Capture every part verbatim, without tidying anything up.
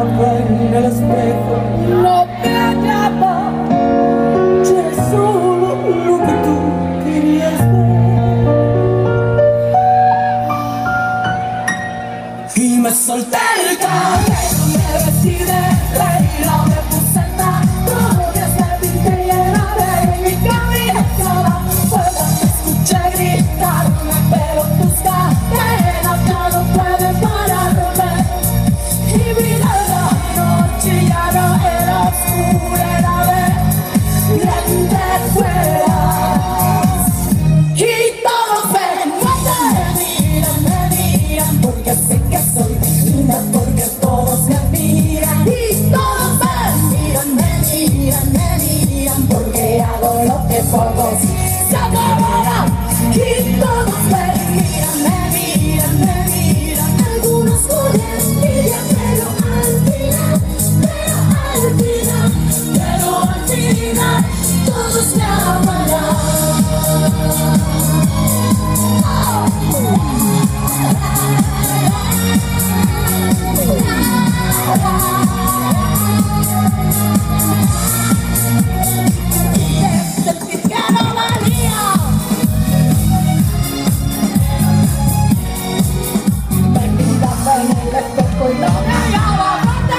miraba en el espejo, no me hallaba. Yo era solo lo que tú querías ver. Y me solté el cabello, me vestí de reina, me puse el tatuaje, me pinté llena de mi cabeza. Puedo te escuché gritarme, pero tus cadenas ya no pueden pararme. Y mira la noche ya no era oscura, era de lentejuelas. Y todos me miran, me miran, porque sé que soy linda, porque todos me miran. Y todos me miran, me miran, me miran, porque hago lo que pocos se acabarán. Y todos me miran, me miran, me miran. Algunos con envidia, pero al final, pero al final, pero al final, todos me amarán. Sentí que no valía. Me miraba en el espejo y no me hallaba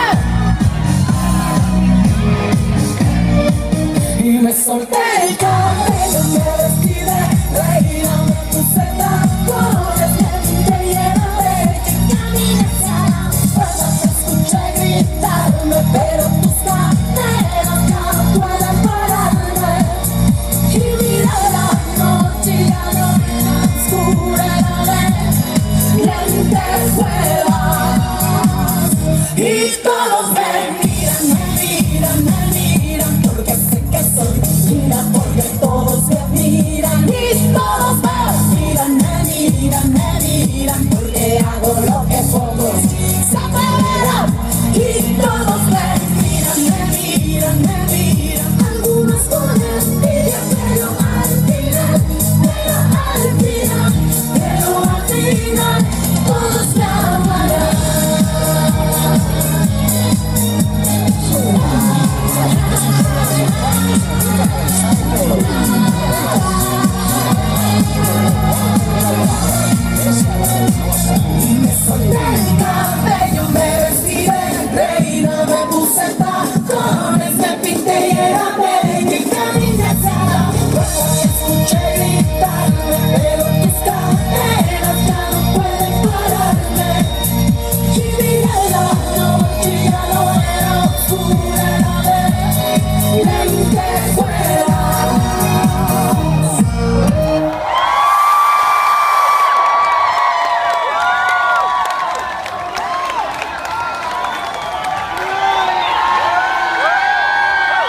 fuerte. Y me solté el cabello, me vestí de reina, me puse tatuajes, me pinté llena de camisa. Puedo te escuché gritarme, pero tus cadenas ya no pueden pararme. Y mira la noche ya no era oscura, era de lentejuelas. Y todos me miran, me miran, me miran, porque sé que soy linda, porque todos me miran. Y todos me